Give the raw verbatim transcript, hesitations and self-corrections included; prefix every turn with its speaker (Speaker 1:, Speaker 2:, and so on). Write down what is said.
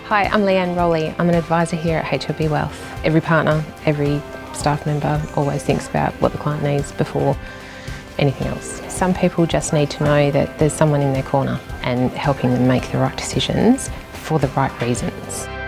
Speaker 1: Hi, I'm Leanne Rowley. I'm an advisor here at H L B Wealth. Every partner, every staff member always thinks about what the client needs before anything else. Some people just need to know that there's someone in their corner and helping them make the right decisions for the right reasons.